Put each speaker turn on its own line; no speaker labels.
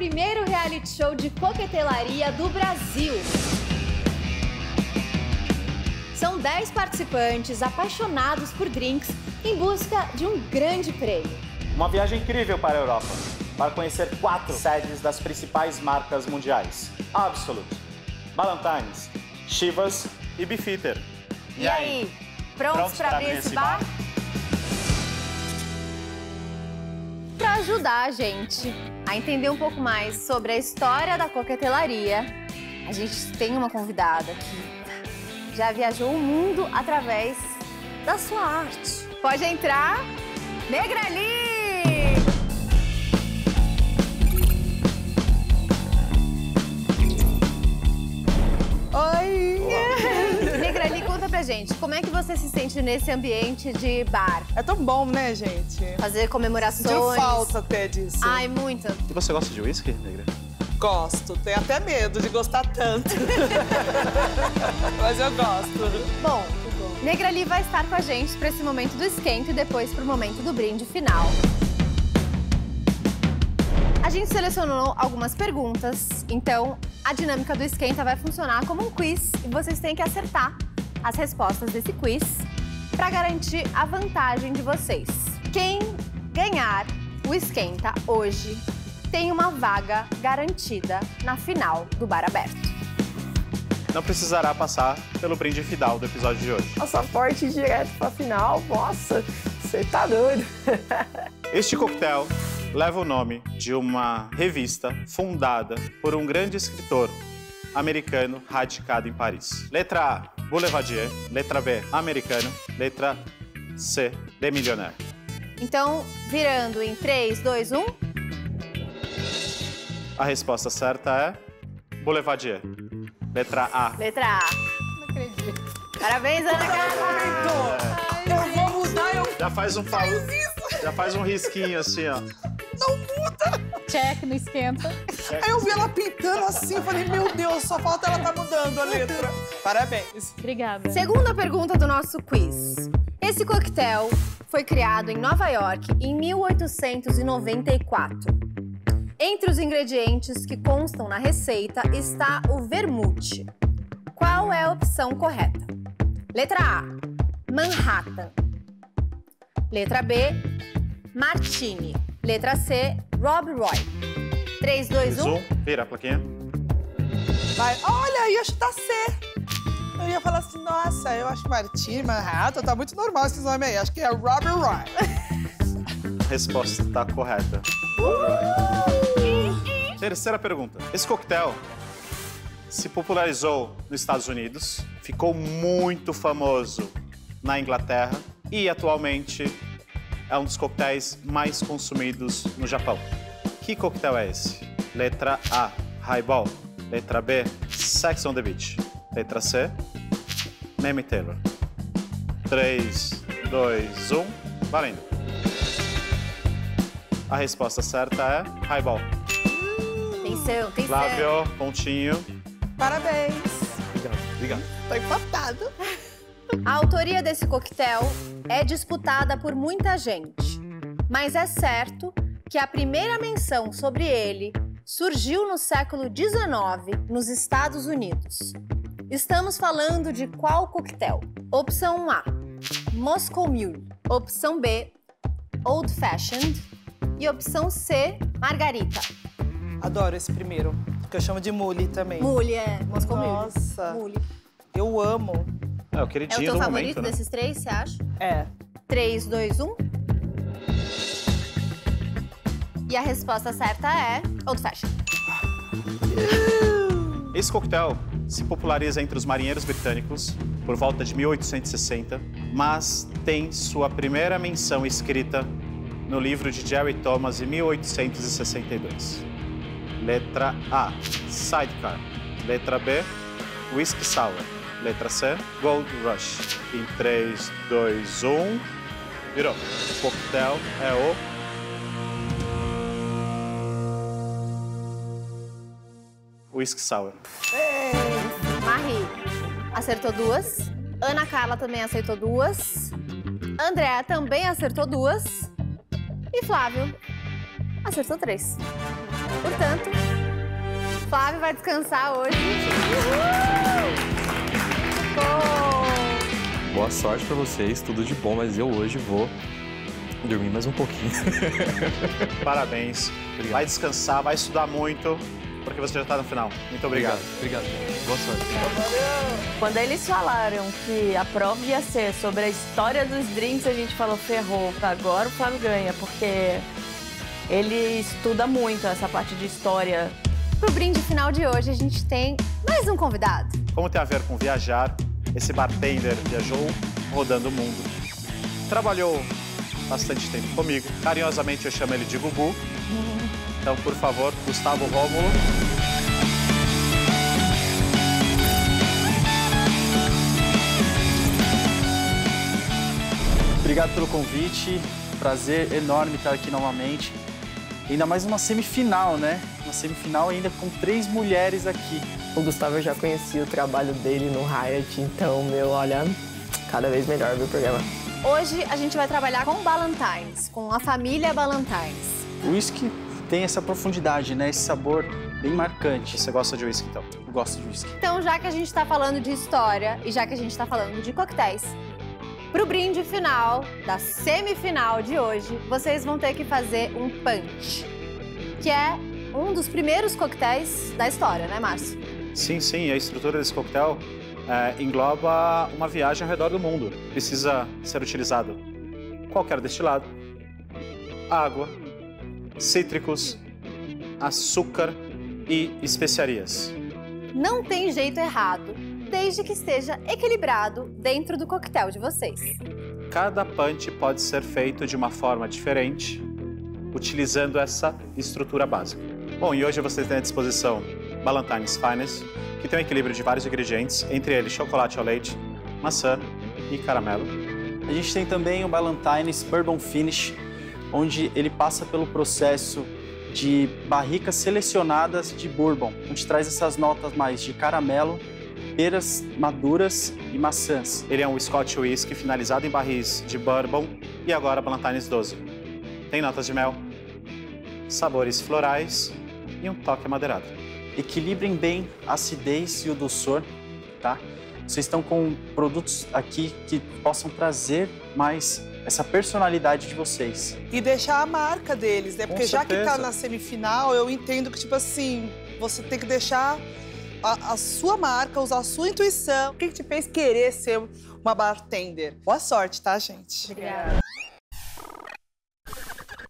primeiro reality show de coquetelaria do Brasil. São 10 participantes apaixonados por drinks em busca de um grande prêmio.
Uma viagem incrível para a Europa, para conhecer 4 sedes das principais marcas mundiais. Absolut, Ballantine's, Chivas e Beefeater.
E aí, prontos para abrir esse bar? Para ajudar a gente a entender um pouco mais sobre a história da coquetelaria, a gente tem uma convidada que já viajou o mundo através da sua arte. Pode entrar, Negrali!
Oi!
Negrali, conta pra gente, como é que você se sente nesse ambiente de bar?
É tão bom, né, gente?
Fazer comemorações.
Sentiu falta até disso.
Ai, muito.
E você gosta de whisky, Negra?
Gosto, tenho até medo de gostar tanto. Mas eu gosto.
Bom, Negrali vai estar com a gente para esse momento do esquento e depois para o momento do brinde final. A gente selecionou algumas perguntas, então a dinâmica do esquenta vai funcionar como um quiz e vocês têm que acertar as respostas desse quiz para garantir a vantagem de vocês. Quem ganhar o esquenta hoje tem uma vaga garantida na final do Bar Aberto.
Não precisará passar pelo brinde final do episódio de hoje.
Passaporte direto pra final, nossa, você tá doido.
Este coquetel leva o nome de uma revista fundada por um grande escritor americano radicado em Paris. Letra A, Boulevardier. Letra B, americano. Letra C, Le Millionnaire.
Então, virando em 3, 2, 1...
A resposta certa é Boulevardier. Letra A.
Letra A.
Não acredito.
Parabéns, Ana Carla!
Eu vou mudar, eu
Já faz um pau. Já faz um risquinho assim, ó.
não muda.
Check, não esquenta.
Aí eu vi ela pintando assim, falei, meu Deus, só falta ela tá mudando a letra. Parabéns.
Obrigada.
Segunda pergunta do nosso quiz. Esse coquetel foi criado em Nova York em 1894. Entre os ingredientes que constam na receita está o vermute. Qual é a opção correta? Letra A, Manhattan. Letra B, Martini. Letra C, Rob Roy. 3, 2, 1.
Vira a plaquinha.
Vai. Olha, eu ia chutar C. Eu ia falar assim, nossa, eu acho Martini, Manhattan, tá muito normal esses nomes aí. Acho que é Robert Roy.
A resposta está correta. Terceira pergunta. Esse coquetel se popularizou nos Estados Unidos, ficou muito famoso na Inglaterra e atualmente é um dos coquetéis mais consumidos no Japão. Que coquetel é esse? Letra A, Highball. Letra B, Sex on the Beach. Letra C, Name It Taylor. 3, 2, 1, valendo. A resposta certa é Highball.
Atenção, atenção.
Flávio, pontinho.
Parabéns.
Obrigado.
Tá empatado.
A autoria desse coquetel é disputada por muita gente, mas é certo que a primeira menção sobre ele surgiu no século XIX nos Estados Unidos. Estamos falando de qual coquetel? Opção A, Moscow Mule. Opção B, Old Fashioned. E opção C, Margarita.
Adoro esse primeiro, que eu chamo de mule também.
Mule, é. Moscow Mule.
Nossa,
Mule.
eu amo.
É o
É o
queridinho
teu
do
favorito
momento, né?
desses três, você acha?
É.
3, 2, 1. E a resposta certa é Old Fashioned.
Esse coquetel se populariza entre os marinheiros britânicos por volta de 1860, mas tem sua primeira menção escrita no livro de Jerry Thomas em 1862. Letra A, Sidecar. Letra B, Whisky Sour. Letra C, Gold Rush. Em 3, 2, 1... Virou. O coquetel é o Whisky Sour.
Marie acertou 2. Ana Carla também acertou 2. Andréa também acertou 2. E Flávio acertou 3. Portanto, Flávio vai descansar hoje.
Boa sorte pra vocês, tudo de bom, mas eu hoje vou dormir mais um pouquinho.
Parabéns.
Obrigado.
Vai descansar, vai estudar muito, porque você já está no final. Muito obrigado.
Obrigado. Boa sorte.
Quando eles falaram que a prova ia ser sobre a história dos drinks, a gente falou, ferrou. Agora o Flávio ganha, porque ele estuda muito essa parte de história.
Pro brinde final de hoje, a gente tem mais um convidado.
Como tem a ver com viajar, esse bartender viajou rodando o mundo. Trabalhou bastante tempo comigo. Carinhosamente eu chamo ele de Gugu. Então, por favor, Gustavo Rômulo.
Obrigado pelo convite, prazer enorme estar aqui novamente. Ainda mais uma semifinal, né? Uma semifinal ainda com 3 mulheres aqui.
O Gustavo eu já conhecia o trabalho dele no Riot, então, olha, cada vez melhor o programa.
Hoje a gente vai trabalhar com Ballantines, com a família Ballantines.
O whisky tem essa profundidade, né? Esse sabor bem marcante.
Você gosta de whisky, então?
Eu gosto de whisky.
Então, já que a gente tá falando de história e já que a gente tá falando de coquetéis, pro brinde final da semifinal de hoje, vocês vão ter que fazer um punch, que é um dos primeiros coquetéis da história, né, Márcio?
Sim, sim. A estrutura desse coquetel engloba uma viagem ao redor do mundo. Precisa ser utilizado qualquer destilado, água, cítricos, açúcar e especiarias.
Não tem jeito errado, desde que esteja equilibrado dentro do coquetel de vocês.
Cada punch pode ser feito de uma forma diferente, utilizando essa estrutura básica. Bom, e hoje vocês têm à disposição Ballantines Finest, que tem um equilíbrio de vários ingredientes, entre eles chocolate ao leite, maçã e caramelo.
A gente tem também o Ballantines Bourbon Finish, onde ele passa pelo processo de barricas selecionadas de bourbon, onde traz essas notas mais de caramelo, peras maduras e maçãs.
Ele é um Scotch Whisky finalizado em barris de bourbon e agora Ballantines 12. Tem notas de mel, sabores florais e um toque amadeirado.
Equilibrem bem a acidez e o doçor, tá? Vocês estão com produtos aqui que possam trazer mais essa personalidade de vocês.
E deixar a marca deles, né?
Com
Porque já que
certeza.
tá na semifinal, eu entendo que, tipo assim, você tem que deixar a sua marca, usar a sua intuição. O que te fez querer ser uma bartender? Boa sorte, tá, gente?
Obrigada.